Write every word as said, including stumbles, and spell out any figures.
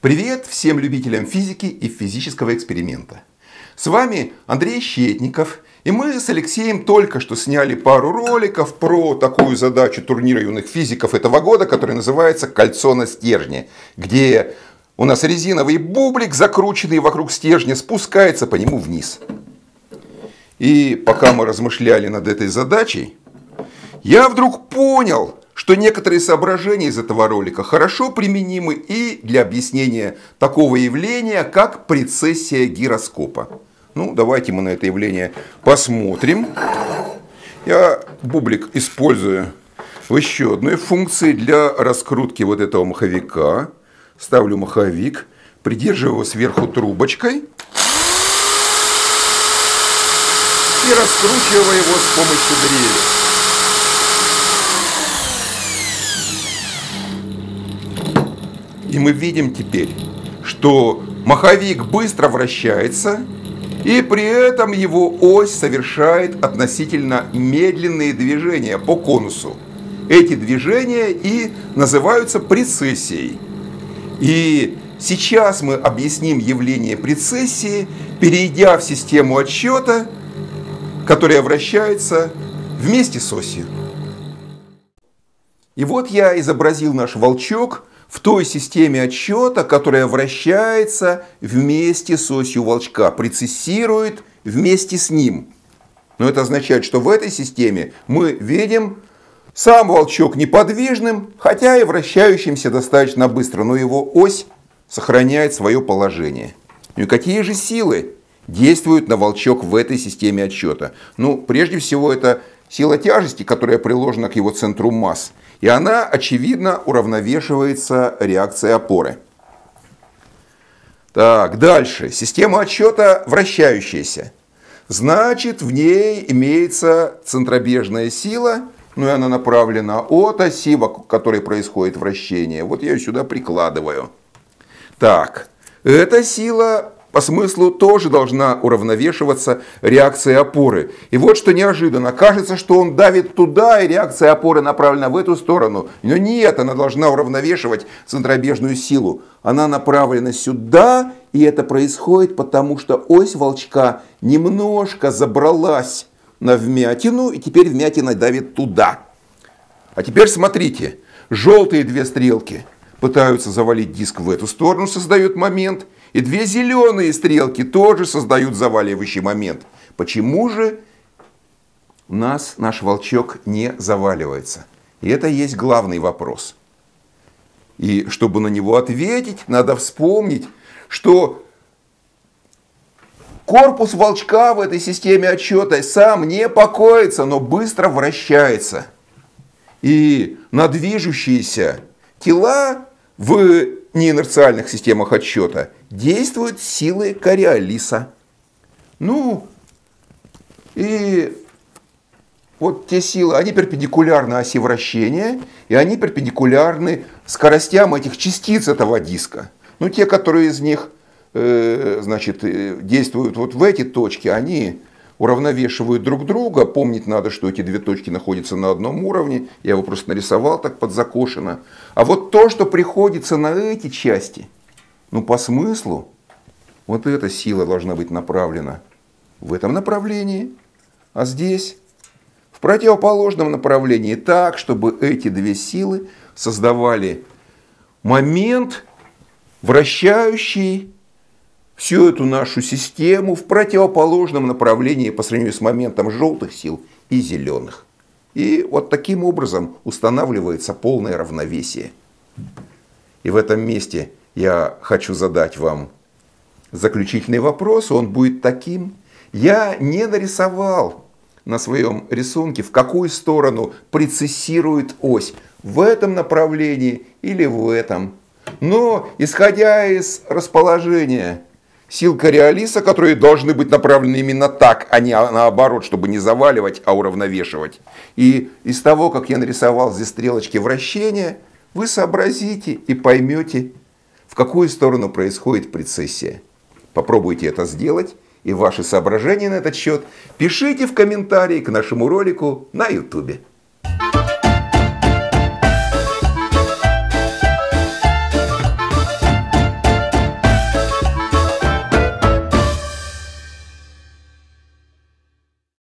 Привет всем любителям физики и физического эксперимента. С вами Андрей Щетников, и мы с Алексеем только что сняли пару роликов про такую задачу турнира юных физиков этого года, которая называется «Кольцо на стержне», где у нас резиновый бублик, закрученный вокруг стержня, спускается по нему вниз. И пока мы размышляли над этой задачей, я вдруг понял, что некоторые соображения из этого ролика хорошо применимы и для объяснения такого явления, как прецессия гироскопа. Ну, давайте мы на это явление посмотрим. Я бублик использую в еще одной функции для раскрутки вот этого маховика. Ставлю маховик, придерживаю его сверху трубочкой и раскручиваю его с помощью дрели. И мы видим теперь, что маховик быстро вращается, и при этом его ось совершает относительно медленные движения по конусу. Эти движения и называются прецессией. И сейчас мы объясним явление прецессии, перейдя в систему отсчета, которая вращается вместе с осью. И вот я изобразил наш волчок в той системе отсчета, которая вращается вместе с осью волчка, прецессирует вместе с ним. Но это означает, что в этой системе мы видим сам волчок неподвижным, хотя и вращающимся достаточно быстро, но его ось сохраняет свое положение. Ну и какие же силы действуют на волчок в этой системе отсчета? Ну, прежде всего, это сила тяжести, которая приложена к его центру масс. И она, очевидно, уравновешивается реакцией опоры. Так, дальше. Система отсчета вращающаяся. Значит, в ней имеется центробежная сила, ну и она направлена от оси, вокруг которой происходит вращение. Вот я ее сюда прикладываю. Так, эта сила по смыслу тоже должна уравновешиваться реакцией опоры. И вот что неожиданно. Кажется, что он давит туда, и реакция опоры направлена в эту сторону. Но нет, она должна уравновешивать центробежную силу. Она направлена сюда, и это происходит потому, что ось волчка немножко забралась на вмятину, и теперь вмятина давит туда. А теперь смотрите. Желтые две стрелки пытаются завалить диск в эту сторону, создают момент. И две зеленые стрелки тоже создают заваливающий момент. Почему же у нас наш волчок не заваливается? И это и есть главный вопрос. И чтобы на него ответить, надо вспомнить, что корпус волчка в этой системе отсчета сам не покоится, но быстро вращается. И на движущиеся тела в неинерциальных системах отсчета действуют силы Кориолиса. Ну, и вот те силы, они перпендикулярны оси вращения, и они перпендикулярны скоростям этих частиц этого диска. Ну, те, которые из них, э, значит, действуют вот в эти точки, они уравновешивают друг друга. Помнить надо, что эти две точки находятся на одном уровне. Я его просто нарисовал так подзакошенно. А вот то, что приходится на эти части, ну, по смыслу, вот эта сила должна быть направлена в этом направлении, а здесь в противоположном направлении, так, чтобы эти две силы создавали момент, вращающий всю эту нашу систему в противоположном направлении по сравнению с моментом желтых сил и зеленых. И вот таким образом устанавливается полное равновесие. И в этом месте я хочу задать вам заключительный вопрос. Он будет таким. Я не нарисовал на своем рисунке, в какую сторону прецессирует ось. В этом направлении или в этом. Но исходя из расположения сил Кориолиса, которые должны быть направлены именно так, а не наоборот, чтобы не заваливать, а уравновешивать. И из того, как я нарисовал здесь стрелочки вращения, вы сообразите и поймете, в какую сторону происходит прецессия. Попробуйте это сделать, и ваши соображения на этот счет пишите в комментарии к нашему ролику на ютубе.